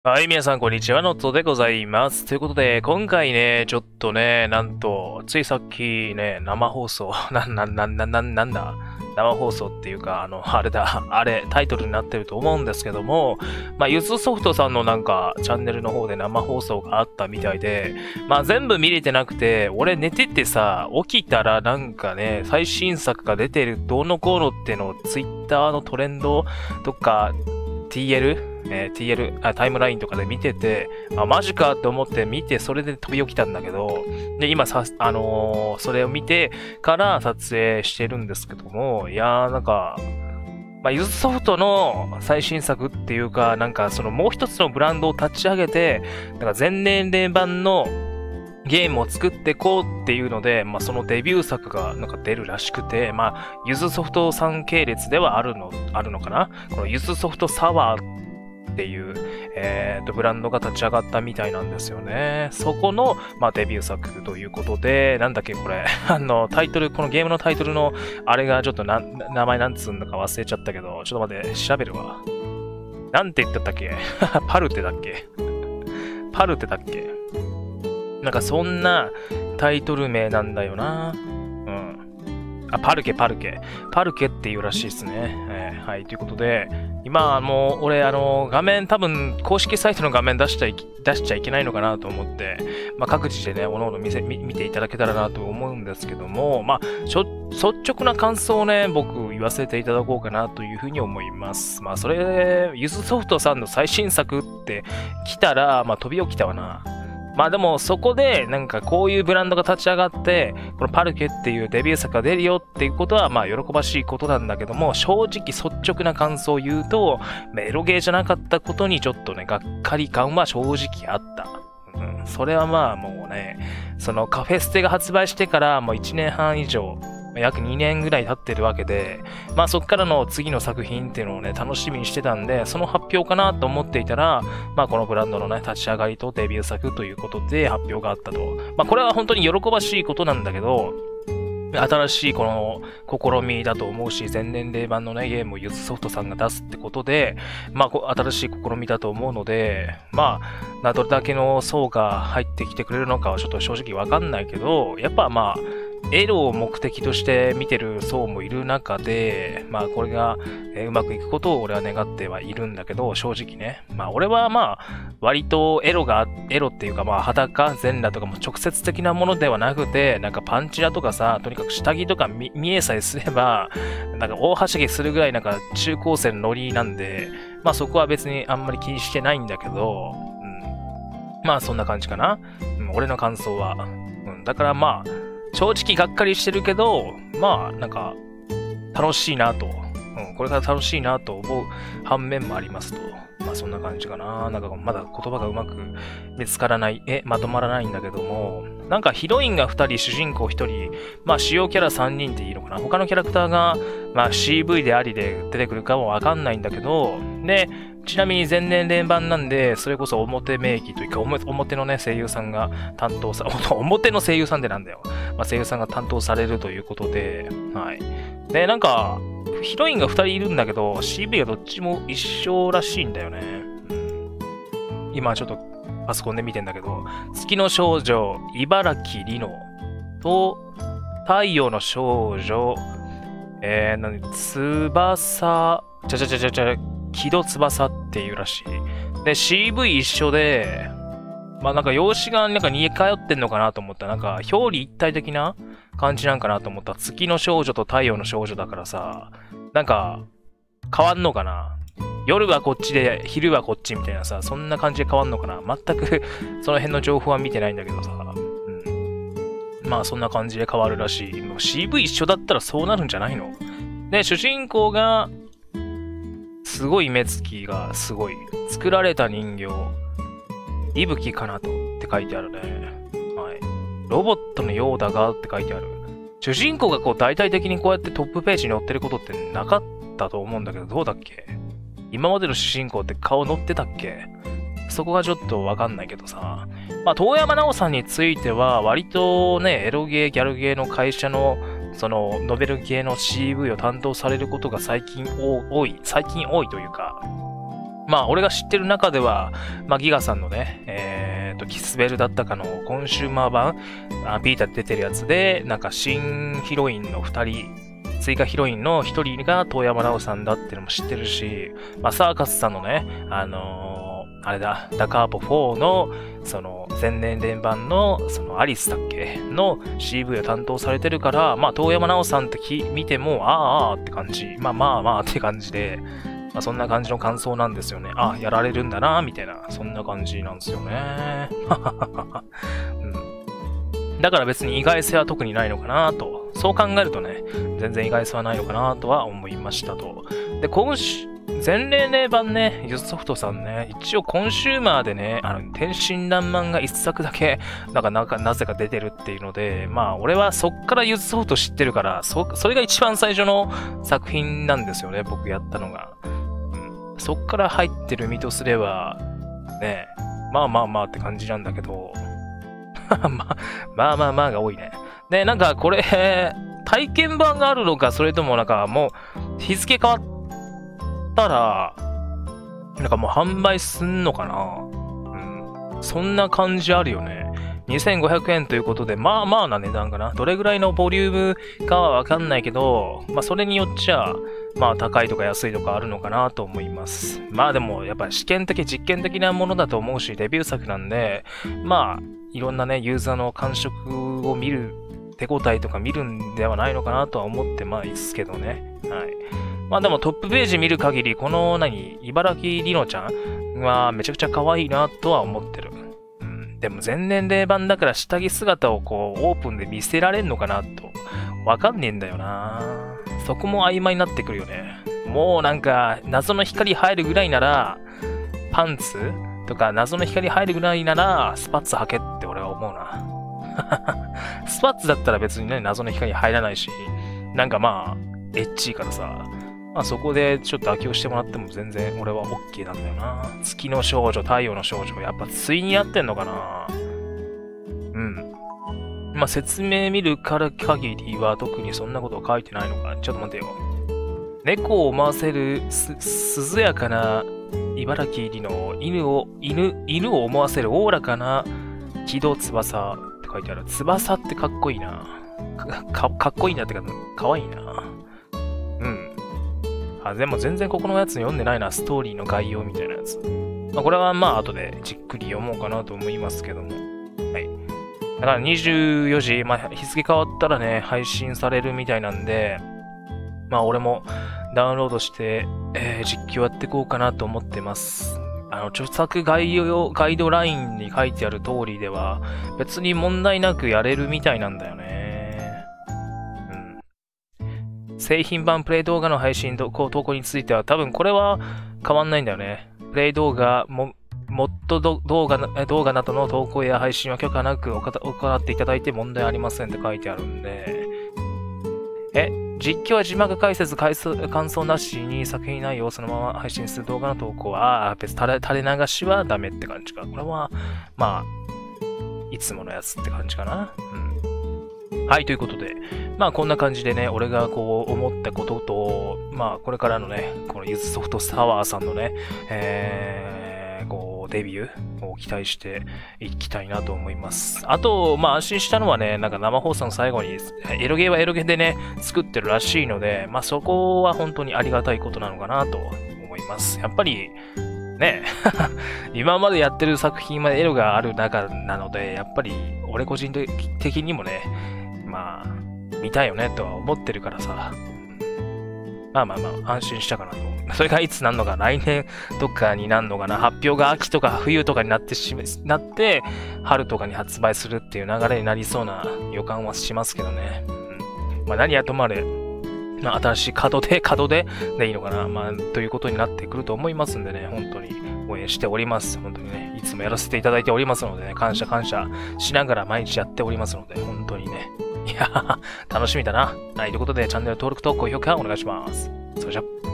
はい、皆さん、こんにちは。ノットでございます。ということで、今回ね、ちょっとね、なんと、ついさっきね、生放送、なんだ生放送っていうか、あれだ、あれ、タイトルになってると思うんですけども、ゆずソフトさんのなんか、チャンネルの方で生放送があったみたいで、全部見れてなくて、俺寝ててさ、起きたらなんかね、最新作が出てる、どうのこうのってのを、ツイッターのトレンドとか、タイムラインとかで見てて、マジかって思って見て、それで飛び起きたんだけど、で、今それを見てから撮影してるんですけども、いやー、なんか、ユーズソフトの最新作っていうか、なんかそのもう一つのブランドを立ち上げて、なんか全年齢版のゲームを作ってこうっていうので、そのデビュー作がなんか出るらしくて、ユズソフトさん系列ではあるのかな、このユズソフトサワーっていう、ブランドが立ち上がったみたいなんですよね。そこの、デビュー作ということで、なんだっけこれ、タイトル、このゲームのタイトルの、あれがちょっと名前なんつうんだか忘れちゃったけど、ちょっと待って、調べるわ。なんて言ってたっけパルテだっけパルテだっけなんかそんなタイトル名なんだよな。パルケっていうらしいですね。はい、ということで、今、もう、俺、画面、多分、公式サイトの画面出しちゃいけないのかなと思って、各自でね、おのおの見ていただけたらなと思うんですけども、率直な感想をね、僕、言わせていただこうかなというふうに思います。それ、ユズソフトさんの最新作って来たら、飛び起きたわな。でもそこでなんかこういうブランドが立ち上がってこのパルケっていうデビュー作が出るよっていうことは喜ばしいことなんだけども、正直率直な感想を言うとエロゲーじゃなかったことにちょっとねがっかり感は正直あった。それはもうね、そのカフェステが発売してからもう1年半以上約2年ぐらい経ってるわけで、そっからの次の作品っていうのをね、楽しみにしてたんで、その発表かなと思っていたら、このブランドのね、立ち上がりとデビュー作ということで発表があったと。これは本当に喜ばしいことなんだけど、新しいこの試みだと思うし、全年齢版のね、ゲームをユズソフトさんが出すってことで、新しい試みだと思うので、どれだけの層が入ってきてくれるのかはちょっと正直わかんないけど、やっぱエロを目的として見てる層もいる中で、これが、うまくいくことを俺は願ってはいるんだけど、正直ね。俺は割とエロっていうか裸、全裸とかも直接的なものではなくて、なんかパンチラとかさ、とにかく下着とか見えさえすれば、なんか大はしゃぎするぐらいなんか中高生のノリなんで、そこは別にあんまり気にしてないんだけど、そんな感じかな。俺の感想は。だから正直がっかりしてるけど、なんか、楽しいなと。これから楽しいなと思う反面もありますと。そんな感じかな。なんかまだ言葉がうまく見つからない、まとまらないんだけども、なんかヒロインが2人、主人公1人、主要キャラ3人っていいのかな。他のキャラクターが、CV でありで出てくるかもわかんないんだけど、で、ちなみに全年齢版なんで、それこそ表名義というか、表のね、声優さんが担当さ、表の声優さんってなんだよ。声優さんが担当されるということで、はい。で、なんか、ヒロインが2人いるんだけど、CV がどっちも一緒らしいんだよね。今ちょっとパソコンで見てんだけど、月の少女、茨城里乃と、太陽の少女、木戸翼っていうらしい。で、CV 一緒で、なんか容姿がなんか似通ってんのかなと思った。なんか表裏一体的な感じなんかなと思った。月の少女と太陽の少女だからさ、なんか変わんのかな。夜はこっちで昼はこっちみたいなさ、そんな感じで変わんのかな。全くその辺の情報は見てないんだけどさ。そんな感じで変わるらしい。CV 一緒だったらそうなるんじゃないの？で、主人公がすごい目つきがすごい。作られた人形、息吹かなとって書いてあるね。はい。ロボットのようだがって書いてある。主人公が大々的にこうやってトップページに載ってることってなかったと思うんだけど、どうだっけ？今までの主人公って顔載ってたっけ？そこがちょっとわかんないけどさ。遠山奈緒さんについては、割とね、エロゲー、ギャルゲーの会社のそのノベル系の CV を担当されることが最近多いというか、 まあ、俺が知ってる中では、まあ、ギガさんのね、キスベルだったかのコンシューマー版、ビータで出てるやつで、なんか新ヒロインの2人、追加ヒロインの1人が遠山奈緒さんだってのも知ってるし、まあ、サーカスさんのね、あれだ、ダカーポ4の、その、前年連版の、その、アリスだっけの CV を担当されてるから、まあ、遠山奈緒さんって見ても、あーって感じ。まあって感じで、まあ、そんな感じの感想なんですよね。あ、やられるんだな、みたいな、そんな感じなんですよね。うん。だから別に意外性は特にないのかなと。そう考えるとね、全然意外性はないのかなとは思いましたと。で、前例版ね、ユズソフトさんね、一応コンシューマーでね、天真爛漫が一作だけ、なぜか出てるっていうので、まあ、俺はそっからユズソフト知ってるから、それが一番最初の作品なんですよね、僕やったのが。うん、そっから入ってる身とすれば、ね、まあって感じなんだけど、まあが多いね。で、なんかこれ、体験版があるのか、それともなんかもう、日付変わったら、なんかもう販売すんのかな。うん。そんな感じあるよね。2500円ということで、まあな値段かな。どれぐらいのボリュームかはわかんないけど、まあそれによっちゃ、まあ高いとか安いとかあるのかなと思います。まあでもやっぱり実験的なものだと思うし、デビュー作なんで、まあいろんなね、ユーザーの感触を見る、手応えとか見るんではないのかなとは思ってまいですけどね。はい。まあでもトップページ見る限り、この茨城りのちゃんはめちゃくちゃ可愛いなとは思ってる。うん。でも全年齢版だから下着姿をこうオープンで見せられんのかなと。わかんねえんだよな。そこも曖昧になってくるよね。もうなんか謎の光入るぐらいなら、パンツとか謎の光入るぐらいなら、スパッツ履けって俺は思うな。スパッツだったら別にね、謎の光入らないし、なんかまあ、エッチいからさ、まあそこでちょっと妥協してもらっても全然俺は OK なんだよな。月の少女、太陽の少女、やっぱ対にやってんのかな。うん。まあ説明見るから限りは特にそんなこと書いてないのか。ちょっと待ってよ。猫を思わせる涼やかな茨城入りの犬を思わせるおおらかな木戸翼って書いてある。翼ってかっこいいな。かっこいいなってか、かわいいな。うん。あ、でも全然ここのやつ読んでないな。ストーリーの概要みたいなやつ。まあ、これはまあ後でじっくり読もうかなと思いますけども。はい。だから24時、まあ日付変わったらね、配信されるみたいなんで、まあ俺もダウンロードして、実況やっていこうかなと思ってます。著作概ドラインに書いてある通りでは、別に問題なくやれるみたいなんだよね。うん。製品版プレイ動画の配信投稿については、多分これは変わんないんだよね。プレイ動画、モッド動画などの投稿や配信は許可なく行っていただいて問題ありませんって書いてあるんで、実況は字幕解説、感想なしに作品内容をそのまま配信する動画の投稿は、別に垂れ流しはダメって感じか。これは、まあ、いつものやつって感じかな。うん。はい、ということで、まあこんな感じでね、俺がこう思ったことと、まあこれからのね、このユズソフトサワーさんのね、こうデビューを期待していきたいなと思います。あと、まあ安心したのはね、なんか生放送の最後にエロゲーはエロゲーでね、作ってるらしいので、まあそこは本当にありがたいことなのかなと思います。やっぱり、ね今までやってる作品までエロがある中なので、やっぱり俺個人的にもね、まあ、見たいよねとは思ってるからさ。まあ、安心したかなと。それがいつなんのか、来年とかになんのかな、発表が秋とか冬とかになって、春とかに発売するっていう流れになりそうな予感はしますけどね。うん、まあ何はともあれ、まあ新しい門出でいいのかな。まあ、ということになってくると思いますんでね、本当に応援しております。本当にね、いつもやらせていただいておりますのでね、感謝しながら毎日やっておりますので、本当にね。いやー、楽しみだな。はい、ということで、チャンネル登録と高評価お願いします。それじゃ。